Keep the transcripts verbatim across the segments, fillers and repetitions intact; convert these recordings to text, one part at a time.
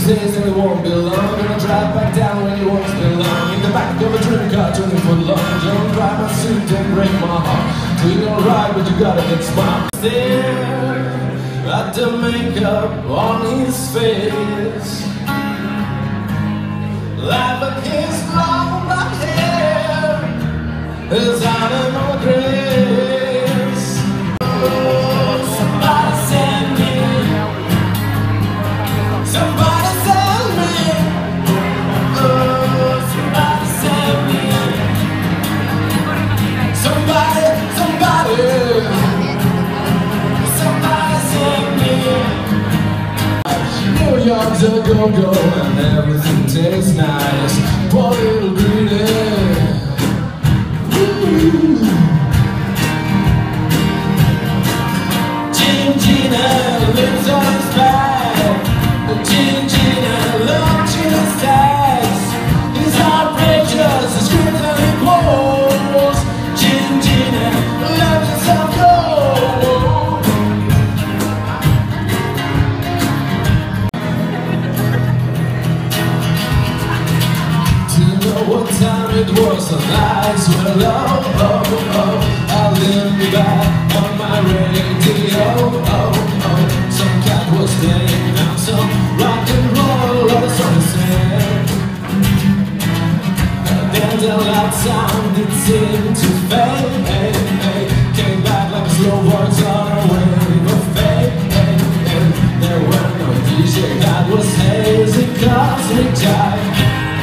days and it won't be long. Gonna drive back down when you won't belong. In the back of a dream car, turning for long. Don't drive my suit, don't break my heart. Doing alright, but you gotta get smart. Stare at the makeup on his face, laugh at his long black hair, his animal grace. Oh, somebody send me, somebody send me, oh, somebody send me, somebody, somebody, somebody send me. New York's a go-go and everything tastes nice. Poor little greenie. Gina lives on his back. Gina loves Gina's tags. He's outrageous, he screams and he blows. Gina loves himself go. Do you know what time it was? The lights were low. Oh, oh, I leaned back on my radio. Oh, oh, some cat was playing down some rock and roll. All the song said, then the loud sound it seemed to fade. Came back like a slow voice on a wave of fade. There were no D J, that was hazy cosmic jive.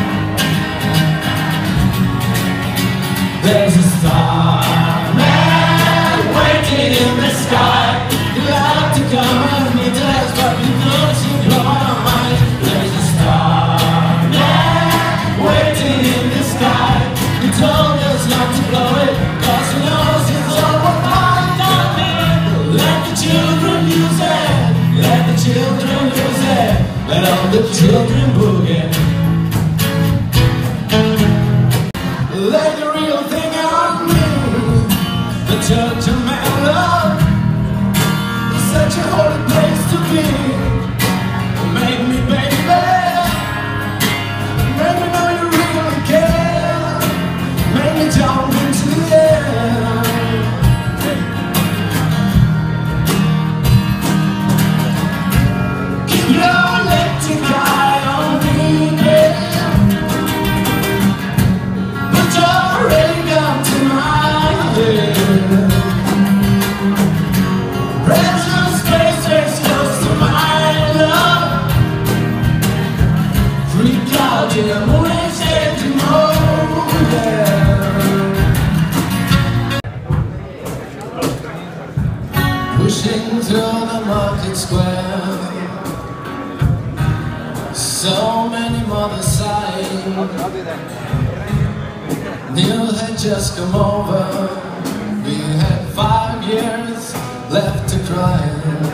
There's a star man waiting in the sky. You'd like to come and meet us, but you know to blow my mind. There's a star man waiting in the sky. He told us not to blow it, cause he knows it's all what mine on me. Let the children use it, let the children use it, let all the children boogie. Lay the real thing on me, the church of man love. It's such a holy place to be. Make me baby, make me know you really care. Make me jump into the air. Keep your electric eye on me, baby. Pushing through the market square, so many mothers sighing. Neil had just come over. We had five years left to cry.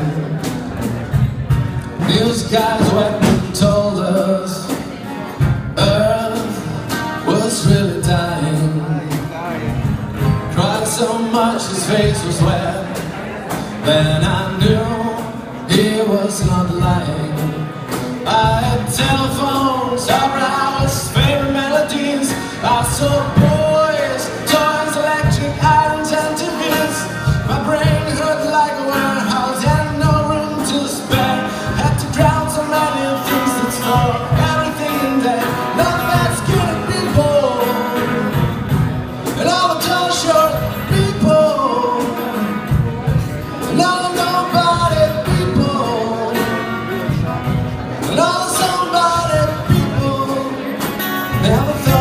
Neil's guys went and told us Earth was really dying. Cried so much his face was wet. Then I knew he was not lying. I had telephones, opera house, favorite melodies. I saw boys, toys, electric irons and T Vs. My brain hurt like a warehouse and no room to spare. Had to drown so many things that store everything in there. None that skinny people and all the tall short people and all the nobody people and all the somebody people. Never thought